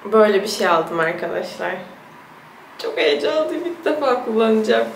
Böyle bir şey aldım arkadaşlar. Çok heyecanlıyım. İlk defa kullanacağım.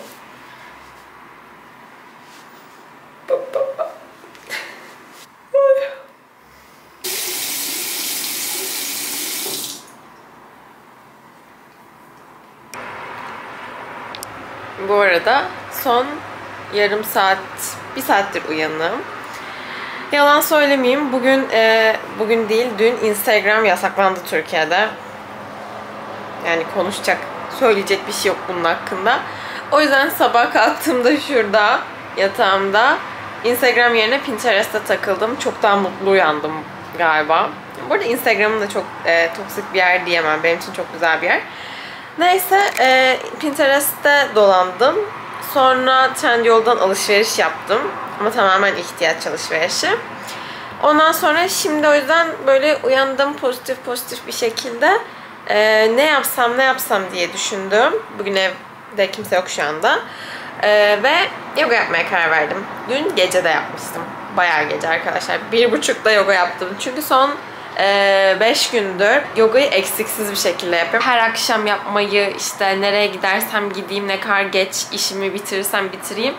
Bu arada son yarım saat, bir saattir uyanığım. Yalan söylemeyeyim. Bugün değil, dün Instagram yasaklandı Türkiye'de. Yani konuşacak, söyleyecek bir şey yok bunun hakkında. O yüzden sabah kalktığımda şurada, yatağımda Instagram yerine Pinterest'e takıldım. Çok daha mutlu uyandım galiba. Bu arada Instagram'ın da çok toksik bir yer diyemem. Benim için çok güzel bir yer. Neyse, Pinterest'te dolandım. Sonra Trendyol'dan alışveriş yaptım. Ama tamamen ihtiyaç alışverişi. Ondan sonra şimdi o yüzden böyle uyandım pozitif bir şekilde. Ne yapsam diye düşündüm. Bugün evde kimse yok şu anda. Ve yoga yapmaya karar verdim. Dün gece de yapmıştım. Bayağı gece arkadaşlar. 1.30'da yoga yaptım. Çünkü son 5 gündür yogayı eksiksiz bir şekilde yapıyorum. Her akşam yapmayı, işte nereye gidersem gideyim, ne kadar geç işimi bitirirsem bitireyim.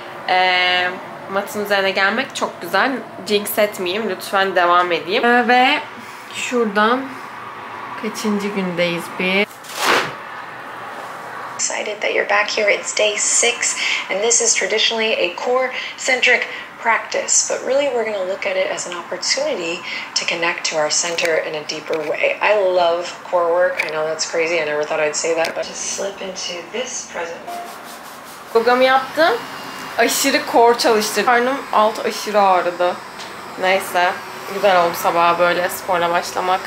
Matın üzerine gelmek çok güzel. Jinx etmeyeyim. Lütfen devam edeyim. Ve şuradan kaçıncı gündeyiz bir? Excited that you're back here. It's day 6 and this is traditionally a core-centric practice, but really we're going to look at it as an opportunity to connect to our center in a deeper way. I love core work. I know that's crazy. I never thought I'd say that, but just slip into this present moment. Yogamı yaptım. Aşırı core çalıştırdım. Karnım alt aşırı ağrıdı. Neyse. Güzel oldu sabaha böyle sporla başlamak.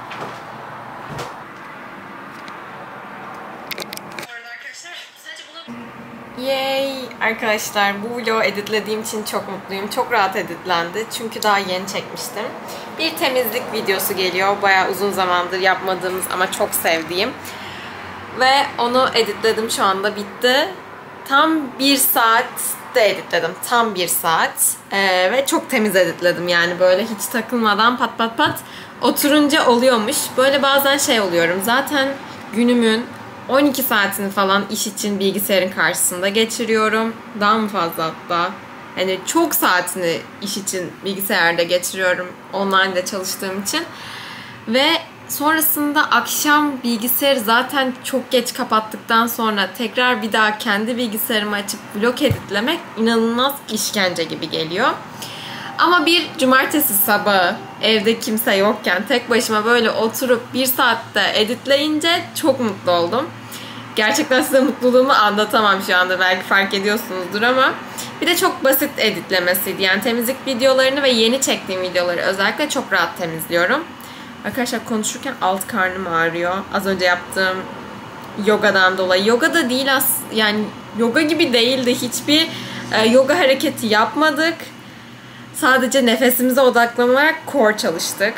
Yay! Arkadaşlar bu vlogu editlediğim için çok mutluyum. Çok rahat editlendi. Çünkü daha yeni çekmiştim. Bir temizlik videosu geliyor. Bayağı uzun zamandır yapmadığımız ama çok sevdiğim. Ve onu editledim, şu anda bitti. Tam 1 saatte editledim. Tam 1 saat. Ve çok temiz editledim. Yani böyle hiç takılmadan pat oturunca oluyormuş. Böyle bazen şey oluyorum. Zaten günümün 12 saatini falan iş için bilgisayarın karşısında geçiriyorum. Daha mı fazla hatta. Yani çok saatini iş için bilgisayarda geçiriyorum. Online'da çalıştığım için. Ve sonrasında akşam bilgisayarı zaten çok geç kapattıktan sonra tekrar bir daha kendi bilgisayarımı açıp vlog editlemek inanılmaz işkence gibi geliyor. Ama bir cumartesi sabahı evde kimse yokken tek başıma böyle oturup 1 saatte editleyince çok mutlu oldum. Gerçekten size mutluluğumu anlatamam şu anda, belki fark ediyorsunuzdur ama bir de çok basit editlemesiydi. Yani temizlik videolarını ve yeni çektiğim videoları özellikle çok rahat temizliyorum. Arkadaşlar konuşurken alt karnım ağrıyor. Az önce yaptığım yogadan dolayı. Yoga da değil yani yoga gibi değildi. Hiçbir yoga hareketi yapmadık. Sadece nefesimize odaklanarak core çalıştık.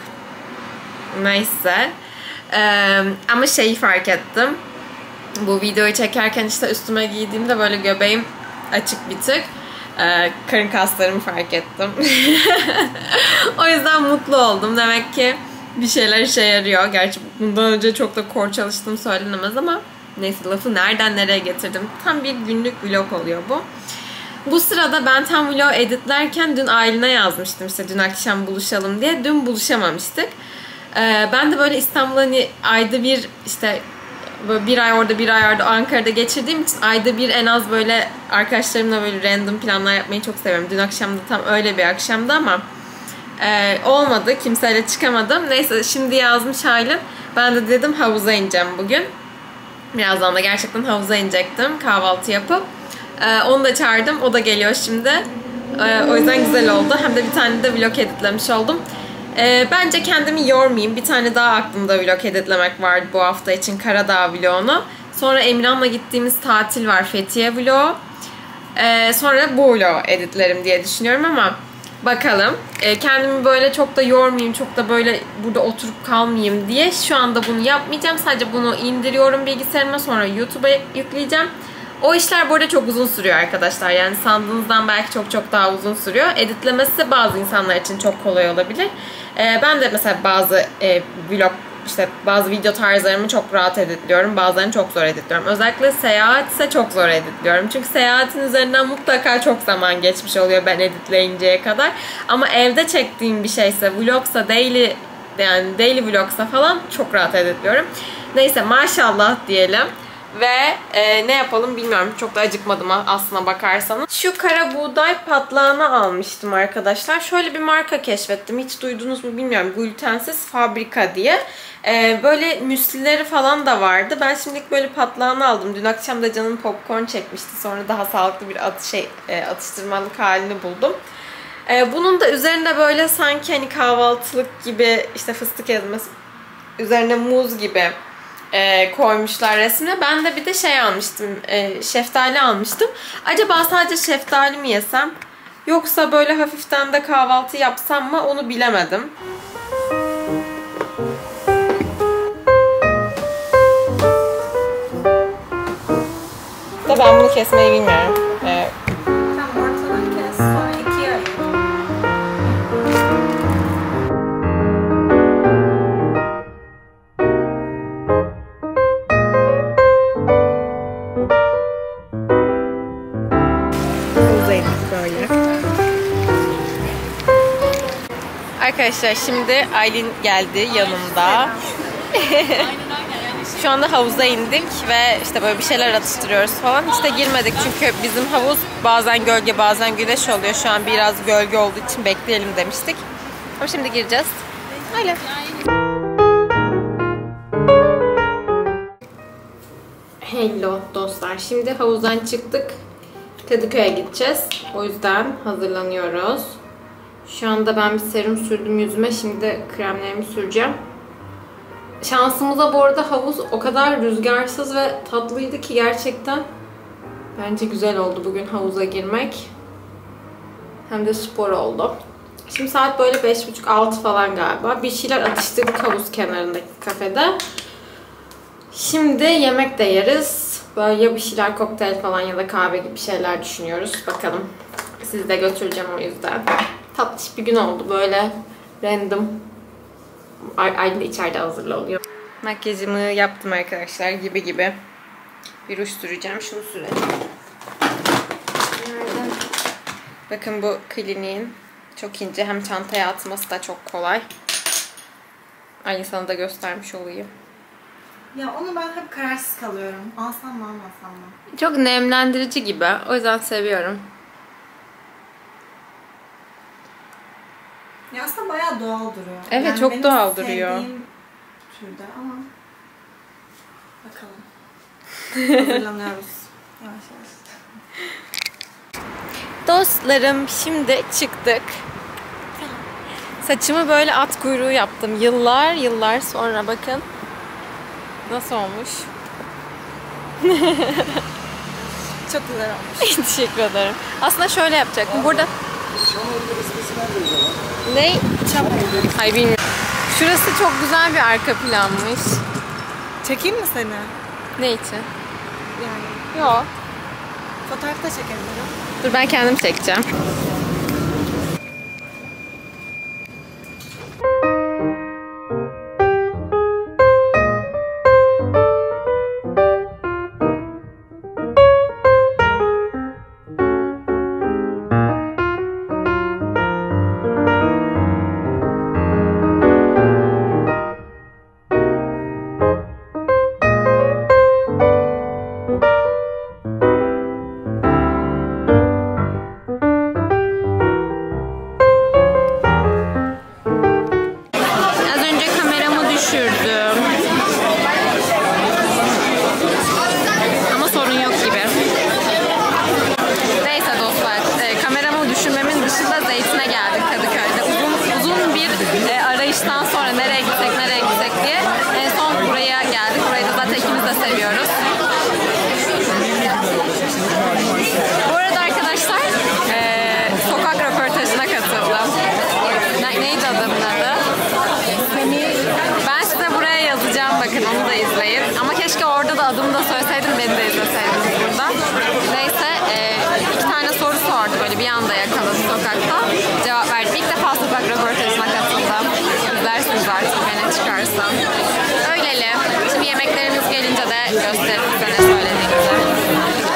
Neyse. Ama şeyi fark ettim. Bu videoyu çekerken işte üstüme giydiğimde böyle göbeğim açık bir tık. Karın kaslarımı fark ettim. O yüzden mutlu oldum. Demek ki bir şeyler işe yarıyor. Gerçi bundan önce çok da core çalıştığım söylenemez ama neyse, lafı nereden nereye getirdim. Tam bir günlük vlog oluyor bu. Bu sırada ben tam vlog editlerken dün Aylin'e yazmıştım işte dün akşam buluşalım diye. Dün buluşamamıştık. Ben de böyle İstanbul'a hani ayda bir işte böyle bir ay orada bir ay orada Ankara'da geçirdiğim için ayda bir en az böyle arkadaşlarımla böyle random planlar yapmayı çok seviyorum. Dün akşam da tam öyle bir akşamdı ama olmadı. Kimseyle çıkamadım. Neyse şimdi yazmış Aylin. Ben de dedim havuza ineceğim bugün. Birazdan da gerçekten havuza inecektim kahvaltı yapıp. Onu da çağırdım. O da geliyor şimdi. O yüzden güzel oldu. Hem de bir tane de vlog editlemiş oldum. Bence kendimi yormayayım. Bir tane daha aklımda vlog editlemek vardı bu hafta için. Karadağ vlogunu. Sonra Emirhan'la gittiğimiz tatil var. Fethiye vlogu. Sonra bu vlogu editlerim diye düşünüyorum ama bakalım. Kendimi böyle çok da yormayayım. Çok da böyle burada oturup kalmayayım diye şu anda bunu yapmayacağım. Sadece bunu indiriyorum bilgisayarıma. Sonra YouTube'a yükleyeceğim. O işler bu arada çok uzun sürüyor arkadaşlar. Yani sandığınızdan belki çok daha uzun sürüyor. Editlemesi bazı insanlar için çok kolay olabilir. Ben de mesela bazı vlog işte bazı video tarzlarımı çok rahat editliyorum. Bazılarını çok zor editliyorum. Özellikle seyahat ise çok zor editliyorum. Çünkü seyahatin üzerinden mutlaka çok zaman geçmiş oluyor ben editleyinceye kadar. Ama evde çektiğim bir şeyse, vlogsa, daily vlogsa falan çok rahat editliyorum. Neyse maşallah diyelim. Ve ne yapalım bilmiyorum. Çok da acıkmadım aslına bakarsanız. Şu kara buğday patlağını almıştım arkadaşlar. Şöyle bir marka keşfettim. Hiç duydunuz mu bilmiyorum. Glutensiz Fabrika diye. Böyle müslileri falan da vardı. Ben şimdilik böyle patlağını aldım. Dün akşam da canım popcorn çekmişti. Sonra daha sağlıklı bir atıştırmalık halini buldum. Bunun da üzerine böyle sanki hani kahvaltılık gibi işte fıstık ezmesi, üzerine muz gibi koymuşlar resmine. Ben de bir de şey almıştım, şeftali almıştım. Acaba sadece şeftali mi yesem yoksa böyle hafiften de kahvaltı yapsam mı onu bilemedim. Da ben bunu kesmeyi bilmiyorum. Tam ortadan kes, sonra ikiye ayır. Böyle. Arkadaşlar şimdi Aylin geldi yanımda. Şu anda havuza indik ve işte böyle bir şeyler atıştırıyoruz falan. İşte girmedik çünkü bizim havuz bazen gölge bazen güneş oluyor. Şu an biraz gölge olduğu için bekleyelim demiştik. Ama şimdi gireceğiz. Öyle. Hello dostlar. Şimdi havuzdan çıktık. Kadıköy'e gideceğiz. O yüzden hazırlanıyoruz. Şu anda ben bir serum sürdüm yüzüme. Şimdi de kremlerimi süreceğim. Şansımıza bu arada havuz o kadar rüzgarsız ve tatlıydı ki gerçekten. Bence güzel oldu bugün havuza girmek. Hem de spor oldu. Şimdi saat böyle 5.30-6 falan galiba. Bir şeyler atıştırdık havuz kenarındaki kafede. Şimdi yemek de yeriz. Böyle ya bir şeyler kokteyl falan ya da kahve gibi şeyler düşünüyoruz. Bakalım. Sizi de götüreceğim o yüzden. Tatlış bir gün oldu böyle random. Aylin de içeride hazırlanıyor. Makyajımı yaptım arkadaşlar gibi. Bir ruj süreceğim. Şunu sürelim. Nereden? Bakın bu kliniğin çok ince. Hem çantaya atması da çok kolay. Aylin sana da göstermiş olayım. Ya onu ben hep kararsız kalıyorum. Alsam mı almasam mı? Çok nemlendirici gibi. O yüzden seviyorum. Ya aslında bayağı doğal duruyor. Evet yani çok benim doğal duruyor. sevdiğim türde ama bakalım. Hazırlanıyoruz. Yavaş yavaş. Dostlarım şimdi çıktık. Saçımı böyle at kuyruğu yaptım. Yıllar sonra bakın. Nasıl olmuş? Çok güzel olmuş. Teşekkür ederim. Aslında şöyle yapacaktım. Burada... Ne? Hayır bilmiyorum. Şurası çok güzel bir arka planmış. Çekeyim mi seni? Ne için? Yani Yok. fotoğraf da çekebilirim. Dur ben kendim çekeceğim. gösterin size ne söylediğimizi.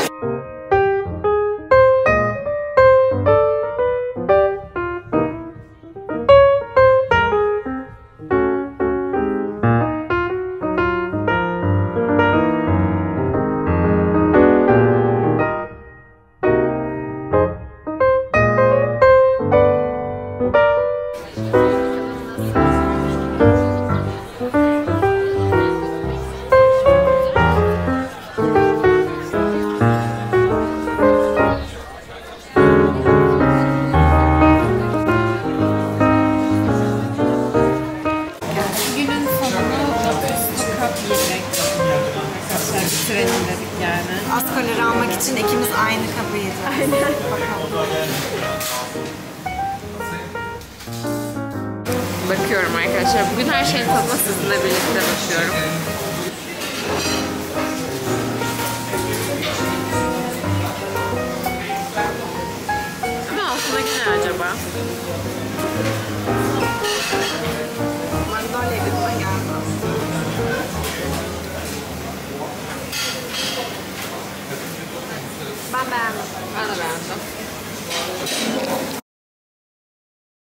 Bitirelim dedik yani. Az kalori almak için ikimiz aynı kabı yedik. Aynen. Bakıyorum arkadaşlar. Bugün her şeyin tadına sizinle birlikte bakıyorum. Ama altındaki ne acaba?